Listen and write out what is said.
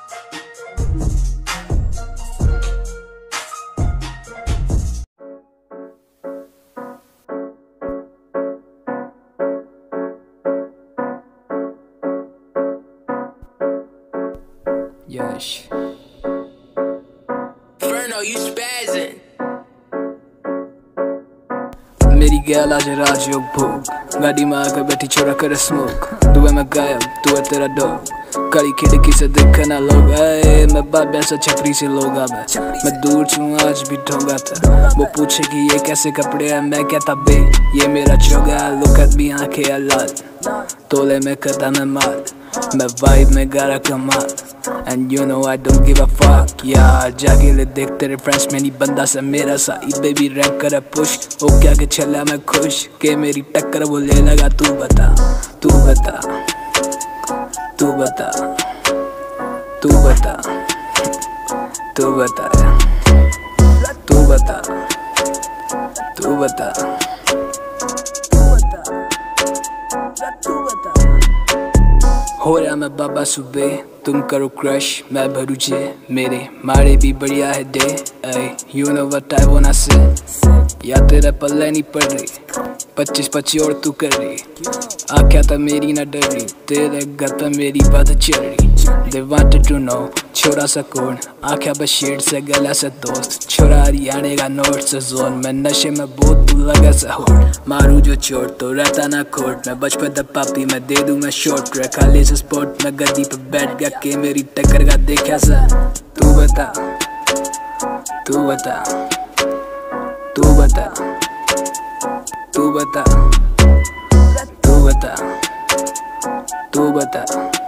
Yes. Ferno, you spazzing. मेरी गैल आज राजयोग भूख गाड़ी में आकर बैठी छोरा करे स्मोक दुबई में गायब तू है तेरा डॉग कड़ी खिड़की से देखे ना लोग मैं बाप ऐसा छपरी से लोग आवे मैं दूर छूँ आज भी ढोंगा था वो पूछे कि ये कैसे कपड़े हैं मैं कहता बे ये मेरा चोगा लुक एट मी आंखें लाल तोले में करता मैं माल मैं वाइब में गारा कमाल And you know I don't give a fuck यार जाके ले देख तेरे फ्रेंड्स में नहीं बंदा सा मेरा सा इबे भी रैप करे पुश ओ क्या के चला मैं खुश के मेरी टक्कर वो ले लगा तू बता तू बता तू बता तू बता तू बता तू बता तू बता हो रहा मैं बाबा सुबह तुम करो क्रश मैं भरूचे मेरे मारे भी बढ़िया है डे you know what I wanna say या तेरा पल्ले नहीं पड़ रही 25-25 और तू कर रही आख्या था मेरी ना डर रही तेरे घर पे मेरी बात चल रही they wanted to know छोरा सा कौन आख्या बशीर से गला से दोस्त छोरा हरियाणे का नोट से जोन मैं नशे में बहुत तू लगा सा हो मारू जो चोट तो रहता ना कोर्ट मैं बचपन द पापी मैं दे दूं मैं शॉर्ट ट्रैक खाली से स्पॉट मैं गद्दी पे बैठ गया के मेरी टक्कर का देखा सा तू बता तू बता तू बता तू बता तू बता तू बता